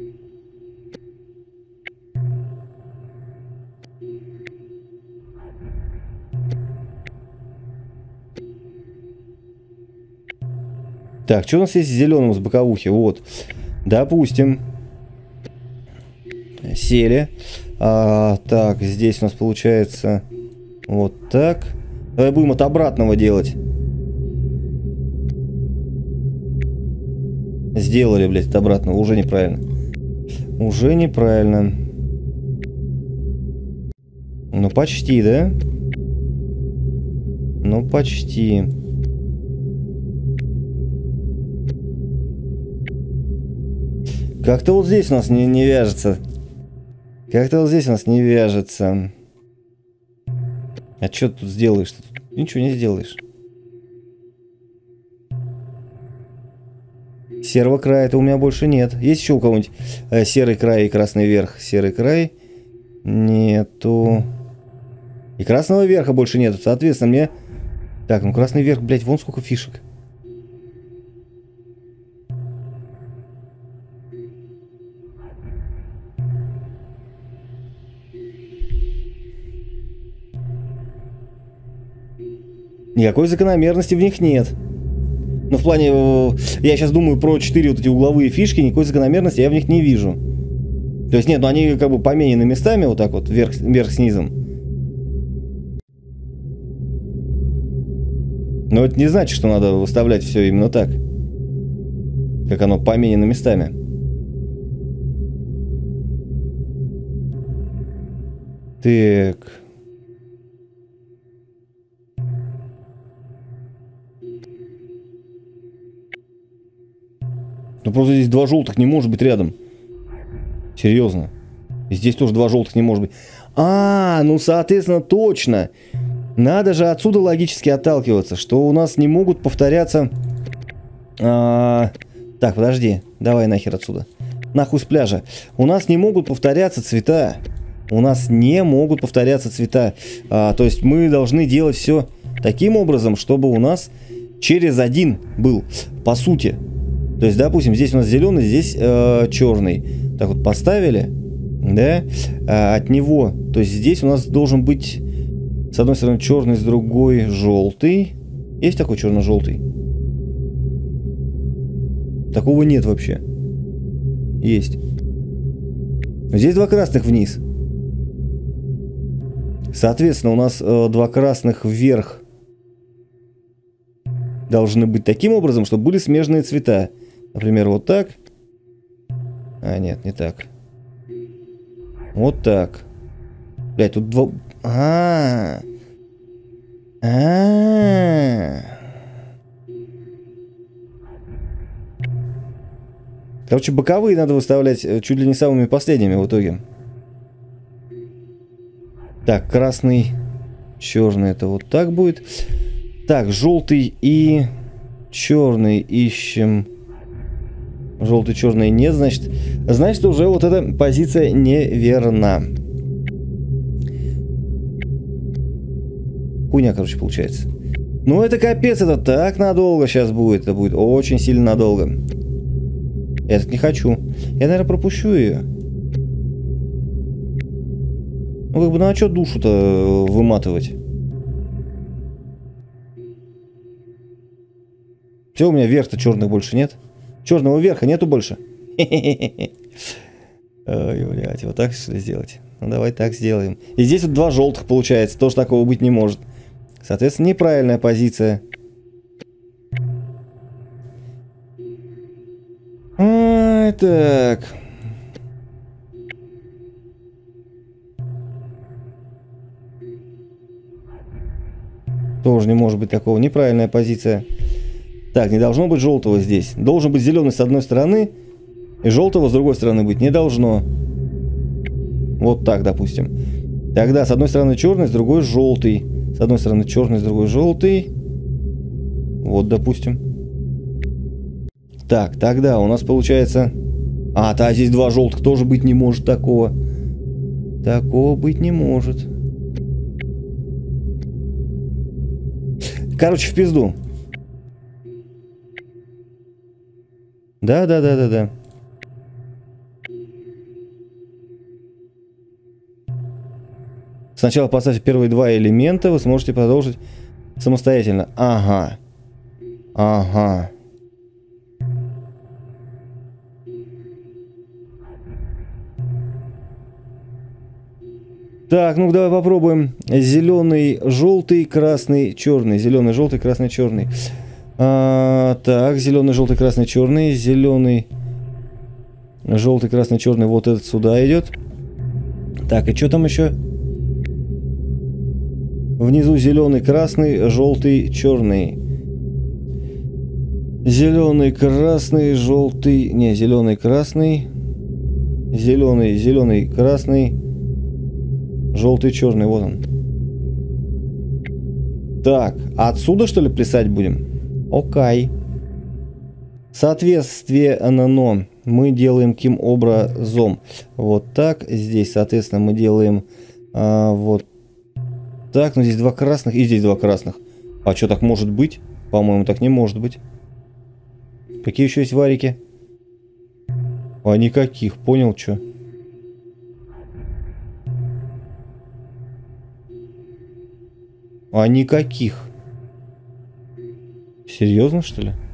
Так, что у нас есть с зеленым с боковухи? Вот. Допустим. Сели. А, так, здесь у нас получается вот так. Давай будем от обратного делать. Сделали, блядь, от обратного. Уже неправильно. Уже неправильно. Ну, почти, да? Ну, почти. Как-то вот здесь у нас не, не вяжется. Как-то вот здесь у нас не вяжется. А что ты тут сделаешь? Ты тут ничего не сделаешь. Серого края-то у меня больше нет. Есть еще у кого-нибудь э, серый край и красный верх? Серый край нету. И красного верха больше нету. Соответственно, мне... Так, ну красный верх, блядь, вон сколько фишек. Никакой закономерности в них нет. Ну, в плане, я сейчас думаю про четыре вот эти угловые фишки, никакой закономерности я в них не вижу. То есть нет, ну они как бы поменены местами, вот так вот, вверх, вверх с низом. Но это не значит, что надо выставлять все именно так. Как оно поменено местами. Так... Ну просто здесь два желтых не может быть рядом. Серьезно. И здесь тоже два желтых не может быть. А, ну соответственно точно. Надо же отсюда логически отталкиваться, что у нас не могут повторяться... А... Так, подожди. Давай нахер отсюда. Нахуй с пляжа. У нас не могут повторяться цвета. У нас не могут повторяться цвета. А, то есть мы должны делать все таким образом, чтобы у нас через один был. По сути. То есть, допустим, здесь у нас зеленый, здесь э, черный. Так вот поставили, да, а от него, то есть здесь у нас должен быть с одной стороны черный, с другой желтый. Есть такой черно-желтый? Такого нет вообще. Есть. Здесь два красных вниз. Соответственно, у нас э, два красных вверх должны быть таким образом, чтобы были смежные цвета. Например, вот так. А, нет, не так. Вот так. Блять, тут два... А, -а, -а, -а. Короче, боковые надо выставлять чуть ли не самыми последними в итоге. Так, красный, черный, это вот так будет. Так, желтый и черный ищем. Желтый, черный нет, значит, значит уже вот эта позиция неверна. Хуйня, короче, получается. Ну это капец, это так надолго сейчас будет, это будет очень сильно надолго. Я этот не хочу. Я, наверное, пропущу ее. Ну как бы, ну а что душу-то выматывать? Все, у меня верх-то черных больше нет. Черного верха нету больше. Ой, блядь, вот так что ли сделать? Ну давай так сделаем. И здесь вот два желтых получается. Тоже такого быть не может. Соответственно, неправильная позиция. Ой, так. Тоже не может быть такого. Неправильная позиция. Так, не должно быть желтого здесь. Должен быть зеленый с одной стороны, и желтого с другой стороны быть не должно. Вот так, допустим. Тогда с одной стороны черный, с другой желтый. С одной стороны черный, с другой желтый. Вот, допустим. Так, тогда у нас получается... А, да, здесь два желтых тоже быть не может такого. Такого быть не может. Короче, в пизду. Да, да, да, да, да. Сначала поставьте первые два элемента, вы сможете продолжить самостоятельно. Ага. Ага. Так, ну давай попробуем. Зеленый, желтый, красный, черный. Зеленый, желтый, красный, черный. А, так, зеленый, желтый, красный, черный. Зеленый, желтый, красный, черный. Вот этот сюда идет. Так, и что там еще? Внизу зеленый, красный, желтый, черный. Зеленый, красный, желтый. Не, зеленый, красный. Зеленый, зеленый, красный. Желтый, черный, вот он. Так, отсюда что ли плясать будем? Окей. Соответствие ННО мы делаем каким образом? Вот так. Здесь, соответственно, мы делаем а, вот так. Но здесь два красных и здесь два красных. А что, так может быть? По-моему, так не может быть. Какие еще есть варики? А никаких, понял, что? А никаких. Серьезно, что ли?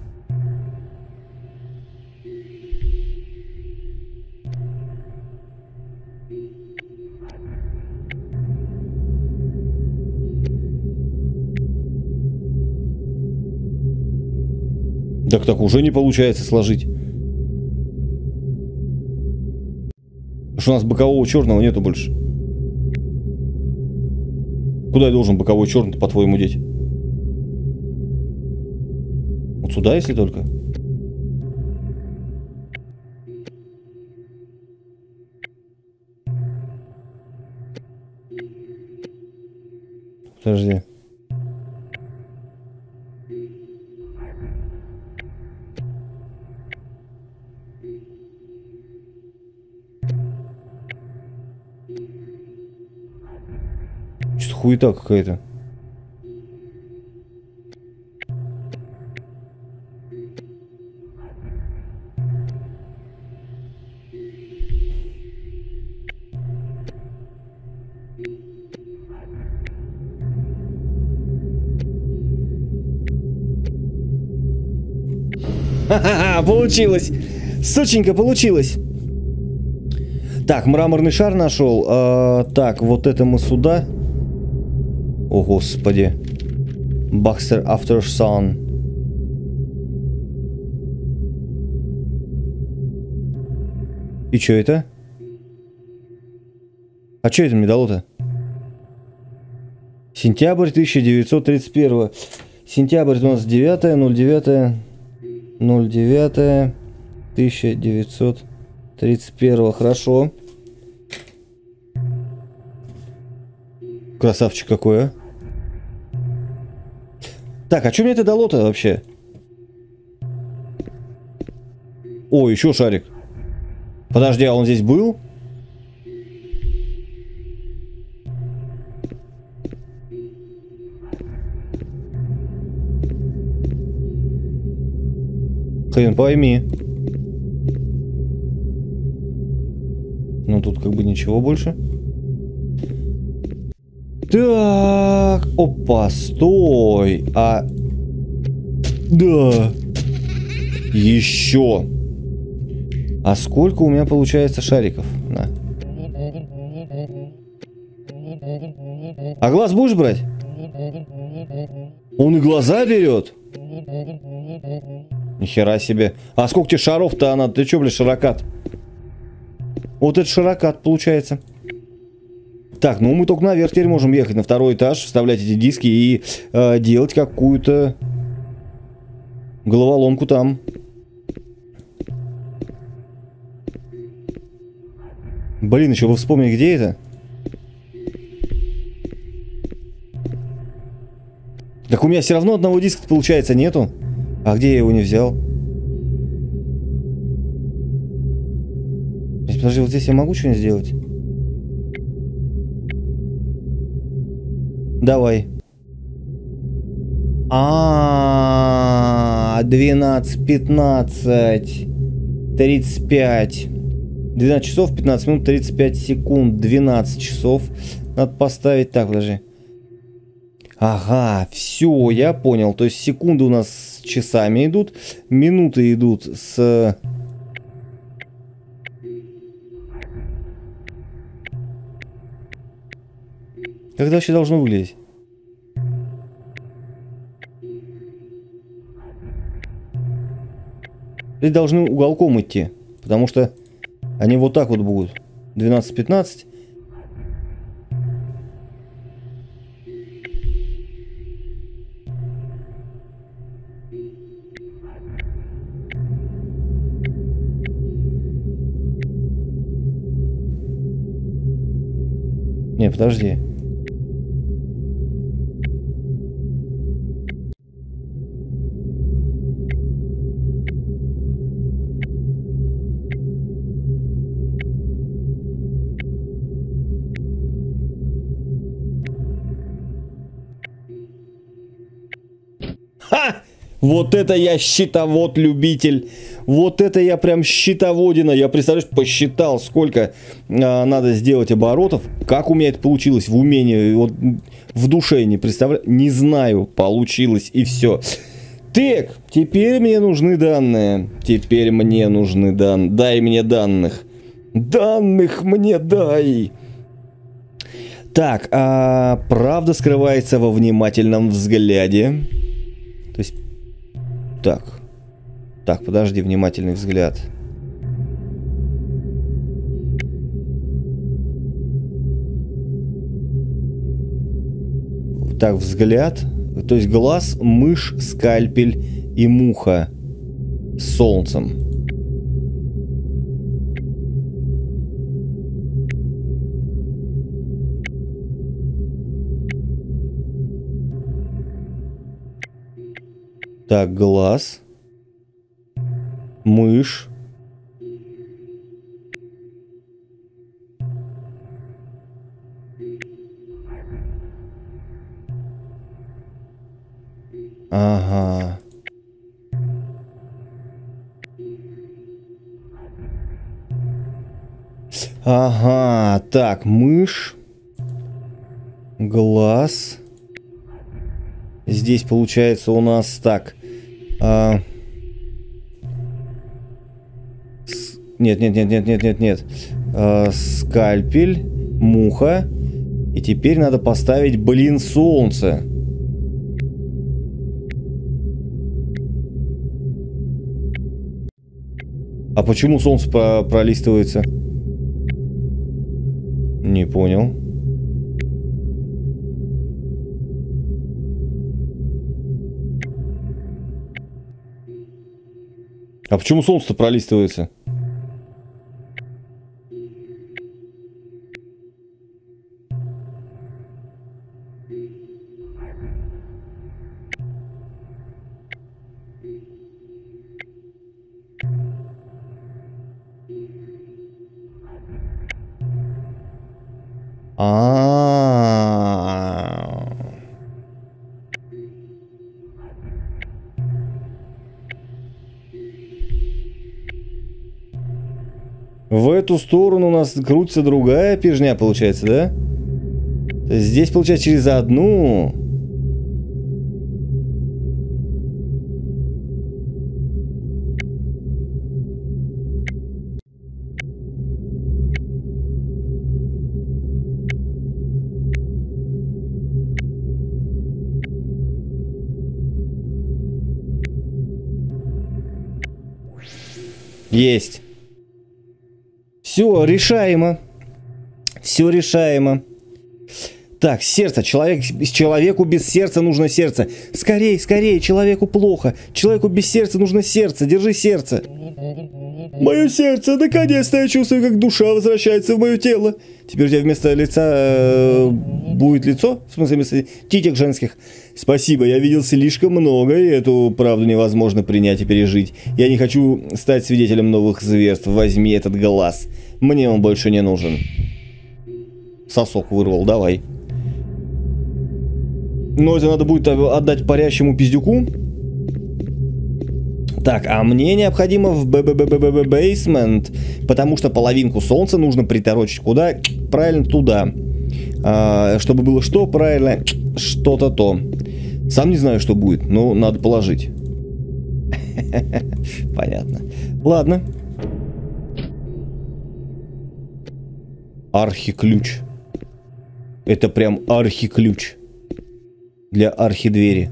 Так так уже не получается сложить. Потому что у нас бокового черного нету больше. Куда я должен боковой черный, по-твоему, деть? Вот сюда, если только. Подожди. Что-то хуета какая-то. Ха-ха-ха, получилось! Сученька, получилось! Так, мраморный шар нашел. А, так, вот это мы сюда. О, господи. Baxter After Sun. И что это? А что это мне дало-то? Сентябрь тысяча девятьсот тридцать первого. Сентябрь у нас девятое, ноль девятое, ноль девятое, тысяча девятьсот тридцать первого. Хорошо. Красавчик какой, а? Так, а что мне это дало-то вообще? О, еще шарик. Подожди, а он здесь был? Хрен пойми. Ну тут как бы ничего больше. Так, опа, стой. А, да. Еще. А сколько у меня получается шариков? На. А глаз будешь брать? Он и глаза берет? Нихера себе. А сколько тебе шаров-то надо? Ты че, блядь, широкат? Вот это широкат получается. Так, ну мы только наверх теперь можем ехать на второй этаж, вставлять эти диски и э, делать какую-то головоломку там. Блин, еще вы вспомнили, где это? Так у меня все равно одного диска, получается, нету. А где я его не взял? Подожди, вот здесь я могу что-нибудь сделать? Давай. А, двенадцать, пятнадцать, тридцать пять. двенадцать часов, пятнадцать минут, тридцать пять секунд. двенадцать часов. Надо поставить так, подожди. Ага, все, я понял. То есть секунды у нас с часами идут, минуты идут с... Как это вообще должно выглядеть? Здесь должны уголком идти, потому что они вот так вот будут. двенадцать пятнадцать. Не, подожди. Ха! Вот это я счетовод-любитель. Вот это я прям счетоводина. Я, представляешь, посчитал, сколько а, надо сделать оборотов. Как у меня это получилось в умении, вот, в душе не представляю. Не знаю, получилось и все. Так, теперь мне нужны данные. Теперь мне нужны данные. Дай мне данных. Данных мне дай. Так, а правда скрывается во внимательном взгляде. То есть... Так. Так, подожди, внимательный взгляд. Так, взгляд. То есть глаз, мышь, скальпель и муха с солнцем. Так, глаз, мышь, ага, ага, так, мышь, глаз, здесь получается у нас так. А... С... Нет, нет, нет, нет, нет, нет, нет. А, скальпель, муха. И теперь надо поставить, блин, солнце. А почему солнце про пролистывается? Не понял. А почему солнце-то пролистывается? А-а-а. В эту сторону у нас крутится другая пижня, получается, да? То есть здесь, получается, через одну. Есть. Все решаемо. Все решаемо. Так, сердце. Человек, человеку без сердца нужно сердце. Скорей, скорей, человеку плохо. Человеку без сердца нужно сердце. Держи сердце. Мое сердце, наконец-то я чувствую, как душа возвращается в мое тело. Теперь у тебя вместо лица э, будет лицо? В смысле, вместо титик женских. Спасибо, я видел слишком много, и эту правду невозможно принять и пережить. Я не хочу стать свидетелем новых зверств. Возьми этот глаз. Мне он больше не нужен. Сосок вырвал, давай. Но это надо будет отдать парящему пиздюку. Так, а мне необходимо в бейсмент, потому что половинку солнца нужно приторочить куда? Правильно, туда. А, чтобы было что? Правильно, что-то то. Сам не знаю, что будет, но надо положить. Понятно. Ладно. Архиключ. Это прям архиключ. Для архидвери.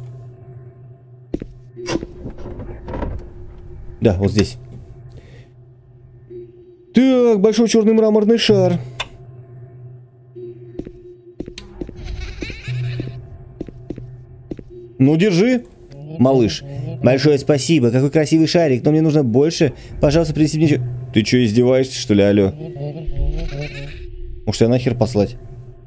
Да, вот здесь. Так, большой черный мраморный шар. Ну, держи, малыш. Большое спасибо. Какой красивый шарик. Но мне нужно больше. Пожалуйста, принеси мне... Ты что, издеваешься, что ли, алло? Может, я нахер послать?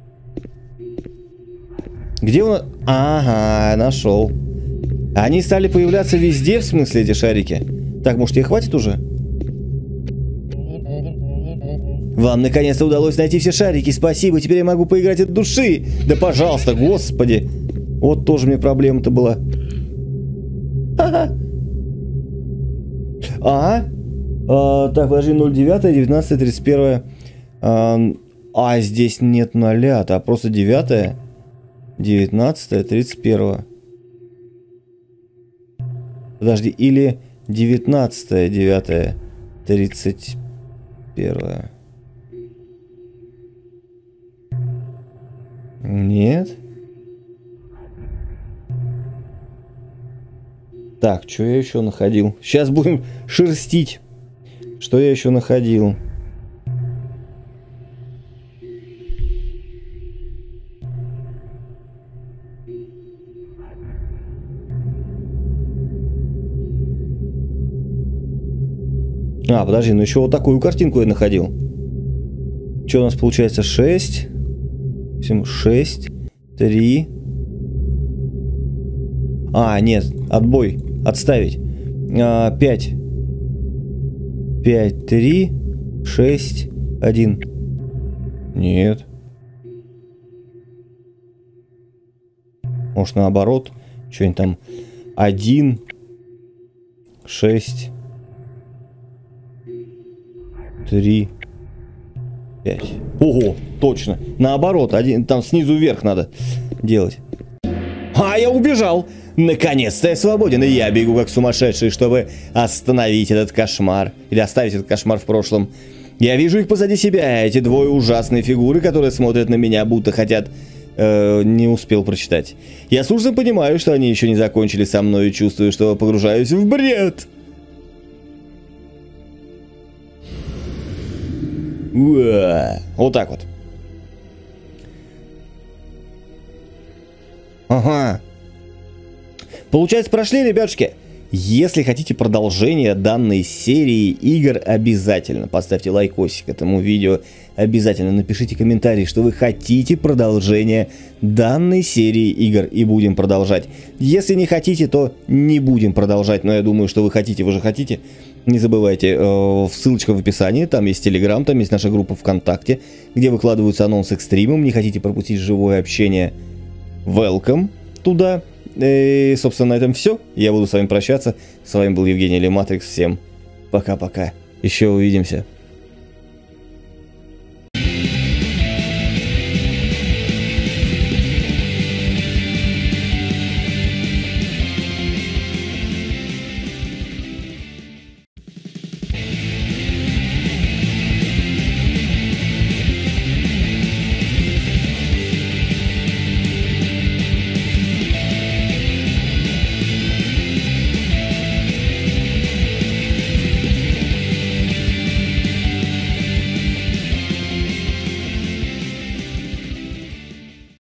Где он? Ага, нашел. Они стали появляться везде, в смысле, эти шарики. Так, может, тебе хватит уже? Вам наконец-то удалось найти все шарики. Спасибо, теперь я могу поиграть от души. Да пожалуйста, господи. Вот тоже мне проблема-то была. Ага. Ага. А, так, подожди, ноль девять, девятнадцать, тридцать один. А, а здесь нет ноля, а просто девять, девятнадцать, тридцать один. Подожди, или девятнадцать, девять, тридцать один. Нет. Так, что я еще находил? Сейчас будем шерстить. Что я еще находил? А, подожди, ну еще вот такую картинку я находил. Что у нас получается? шесть. шесть. три. А, нет, отбой. Отставить. А, пять. пять, три, шесть, один. Нет. Может, наоборот. Что-нибудь там. один, шесть, три, пять. Ого, точно. Наоборот, один, там снизу вверх надо делать. А, я убежал. Наконец-то я свободен, и я бегу как сумасшедший, чтобы остановить этот кошмар. Или оставить этот кошмар в прошлом. Я вижу их позади себя, эти двое ужасные фигуры, которые смотрят на меня, будто хотят... Э, не успел прочитать. Я с ужасом понимаю, что они еще не закончили со мной, и чувствую, что погружаюсь в бред. Уа. Вот так вот. Ага. Получается, прошли, ребятушки. Если хотите продолжение данной серии игр, обязательно поставьте лайкосик этому видео. Обязательно напишите комментарий, что вы хотите продолжение данной серии игр, и будем продолжать. Если не хотите, то не будем продолжать, но я думаю, что вы хотите, вы же хотите. Не забывайте, э, ссылочка в описании, там есть Telegram, там есть наша группа ВКонтакте, где выкладываются анонсы к стримам. Не хотите пропустить живое общение? Welcome туда. И, собственно, на этом все. Я буду с вами прощаться. С вами был Евгений Лематрикс. Всем пока-пока. Еще увидимся.